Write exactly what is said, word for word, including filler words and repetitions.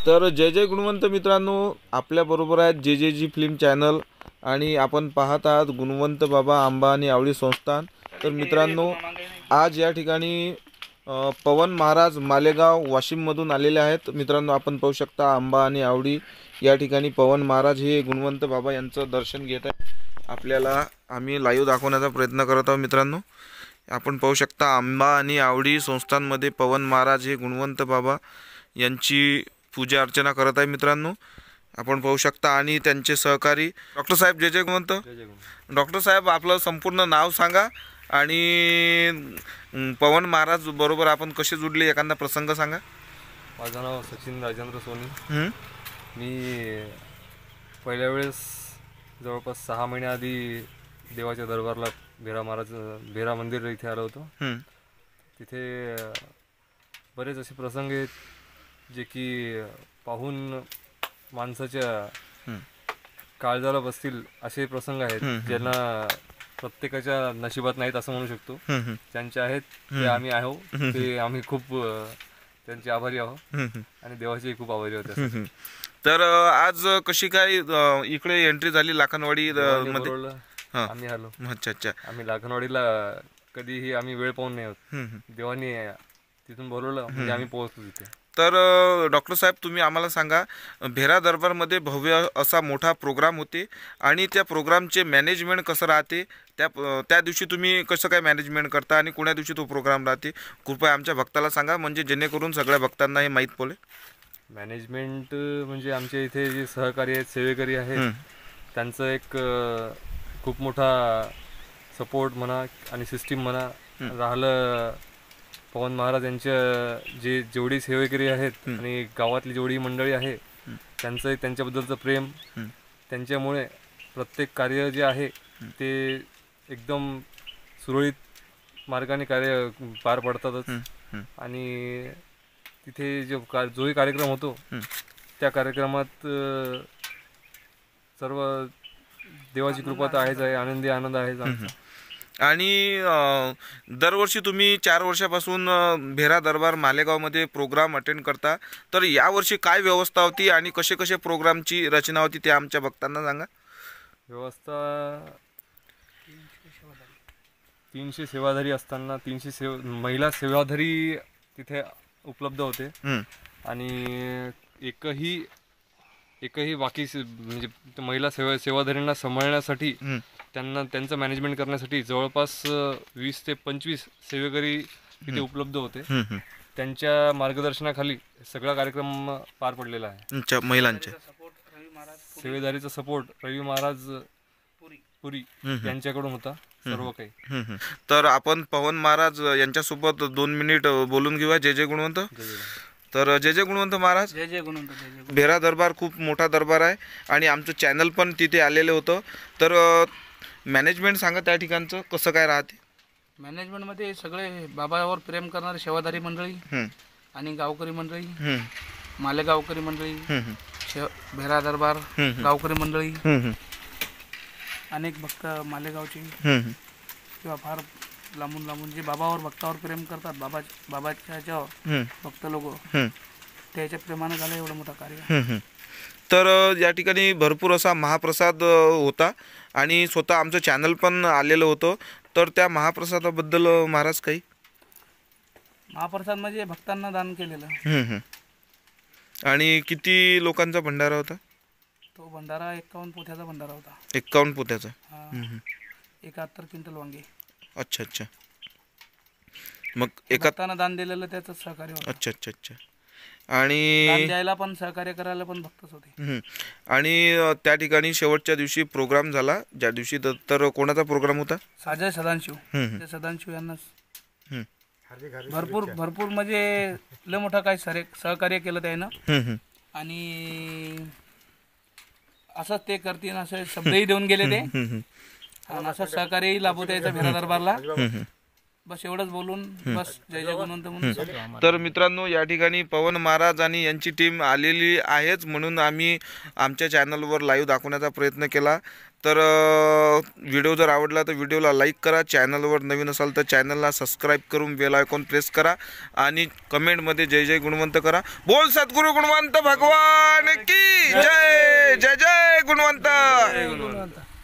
तर जय जय गुणवंत मित्रांनो, आपल्याबरोबर आहेत जे जे जी फिल्म चॅनल आणि आपण पाहत आहात गुणवंत बाबा आंबा आणि आवडी संस्थान। तर मित्रांनो, आज या ठिकाणी पवन महाराज मालेगाव वाशिममधून आलेले आहेत। मित्रांनो, आपण पाहू शकता आंबा आणि आवडी या ठिकाणी पवन महाराज हे गुणवंत बाबा यांचं दर्शन घेत आहेत। आपल्याला आम्ही लाईव्ह दाखवण्याचा प्रयत्न करत आहोत। मित्रांनो, आपण पाहू शकता आंबा आणि आवडी संस्थांमध्ये पवन महाराज हे गुणवंत बाबा यांची पूजा अर्चना करत आहे। मित्रांनो, आपण पाहू शकता आणि त्यांचे सहकारी डॉक्टर साहेब जय जय गुणवंत। डॉक्टर साहेब, आपलं संपूर्ण नाव सांगा आणि पवन महाराज बरोबर आपण कसे जुडले, एखादा प्रसंग सांगा। माझं नाव सचिन राजेंद्र सोनी। मी पहिल्या वेळेस जवळपास सहा महिन्याआधी देवाच्या दरबारला भेरा महाराज भेरा मंदिर इथे आलो होतो। तिथे बरेच असे प्रसंग आहेत जे की पाहून माणसाच्या काळजाला बसतील असे प्रसंग आहेत, ज्यांना प्रत्येकाच्या नशिबात नाहीत असं म्हणू शकतो। ज्यांचे आहेत ते आम्ही आहो, ते आम्ही खूप त्यांचे आभारी आहोत आणि देवाचे खूप आभारी होते। तर आज कशी काय इकडे एंट्री झाली लाखनवाडी मध्ये? आम्ही आलो। अच्छा अच्छा, आम्ही लाखनवाडीला कधीही आम्ही वेळ पाहून नाही होत, देवानी तिथून बोलवलं म्हणजे आम्ही पोहोचलो तिथे। तर डॉक्टर साहेब, तुम्ही आम्हाला सांगा, भेरा दरबारमध्ये भव्य असा मोठा प्रोग्राम होते आणि त्या प्रोग्रामचे मॅनेजमेंट कसं राहते, त्या त्या दिवशी तुम्ही कसं काय मॅनेजमेंट करता आणि कोण्या दिवशी तो प्रोग्राम राहते, कृपया आमच्या भक्ताला सांगा, म्हणजे जेणेकरून सगळ्या भक्तांना हे माहीत पडेल। मॅनेजमेंट म्हणजे आमच्या इथे जे सहकारी आहेत, सेवेकरी आहेत, त्यांचं एक खूप मोठा सपोर्ट म्हणा आणि सिस्टीम म्हणा। राहिलं पवन महाराज यांच्या जे जेवढी सेवेकरी आहेत आणि गावातली जेवढी मंडळी आहे, त्यांचं त्यांच्याबद्दलचं प्रेम, त्यांच्यामुळे प्रत्येक कार्य जे आहे ते एकदम सुरळीत मार्गाने कार्य पार पडतातच। आणि तिथे जो का जोही कार्यक्रम होतो त्या कार्यक्रमात सर्व देवाची कृपा तर आहेच आहे, आनंदी आनंद आहेच आमचा। आणि दरवर्षी तुम्ही चार वर्षापासून भेरा दरबार मालेगावमध्ये प्रोग्राम अटेंड करता, तर यावर्षी काय व्यवस्था होती आणि कसे कसे प्रोग्रामची रचना होती ते आमच्या भक्तांना सांगा। व्यवस्था तीनशे सेवाधारी असताना तीनशे सेव महिला सेवाधारी तिथे उपलब्ध होते आणि एकही एकही बाकी म्हणजे महिला सेवा सेवाधारींना सांभाळण्यासाठी, त्यांना त्यांचं मॅनेजमेंट करण्यासाठी जवळपास वीस ते पंचवीस सेवेकरी तिथे उपलब्ध होते। त्यांच्या मार्गदर्शनाखाली सगळा कार्यक्रम पार पडलेला आहे। महिलांच्या सेवेदारीचा सपोर्ट रवी महाराज पुरी यांच्याकडून होता सर्व काही। तर आपण पवन महाराज यांच्यासोबत दोन मिनिट बोलून घेऊया। जय जय गुणवंत। तर जय जय गुणवंत महाराज। जय जय गुणवंत। भेरा दरबार खूप मोठा दरबार आहे आणि आमचं चॅनल पण तिथे आलेलं होतं, तर मॅनेजमेंट सांगा त्या ठिकाणचं कसं काय राहते? मॅनेजमेंटमध्ये सगळे बाबावर प्रेम करणारे सेवाधारी मंडळी आणि गावकरी मंडळी, मालेगावकरी मंडळी, भेरा दरबार गावकरी मंडळी, अनेक भक्त मालेगावची किंवा फार लांबून लांबून जे बाबावर भक्तावर प्रेम करतात, बाबा बाबाच्या ह्याच्यावर भक्त लोक, त्याच्या प्रेमानं झालं एवढं मोठं कार्य। तर या ठिकाणी भरपूर असा महाप्रसाद होता आणि स्वतः आमचं चॅनल पण आलेलं होतं, तर त्या महाप्रसादाबद्दल महाराज काही? महाप्रसाद म्हणजे भक्तांना दान केलेलं। आणि किती लोकांचा भंडारा होता? तो भंडारा एक्कावन्न पोथ्याचा भंडारा होता। एक्कावन्न पोथ्याचा? एकाहत्तर क्विंटल वांगे। अच्छा अच्छा, मग एकाहत्तर दान दिलेलं त्याचं सहकार्य होतं। अच्छा अच्छा अच्छा, आणि दान द्यायला पण सहकार्य करायला पण भक्तच होते। आणि त्या ठिकाणी शेवटच्या दिवशी प्रोग्राम झाला, ज्या दिवशी, तर कोणाचा प्रोग्राम होता? साजय सदानशिव। ते सदानशिव यांना भरपूर भरपूर म्हणजे लय मोठा काय सहकार्य केलं त्यानं आणि असंच ते करतील असे शब्दही देऊन गेले ते, आणि असं सहकार्यही लाभवता यायचं भेरा दरबारला। बस एवढंच बोलून बस जय जय गुणवंत म्हणून। तर मित्रांनो, या ठिकाणी पवन महाराज आणि यांची टीम आलेली आहेच, म्हणून आम्ही आमच्या चॅनलवर लाईव्ह दाखवण्याचा प्रयत्न केला। तर व्हिडिओ जर आवडला तर व्हिडिओला लाईक करा, चॅनलवर नवीन असाल तर चॅनलला सबस्क्राईब करून बेल आयकॉन प्रेस करा आणि कमेंटमध्ये जय जय गुणवंत करा. बोल सद्गुरू गुणवंत भगवान की जय. जय जय गुणवंत.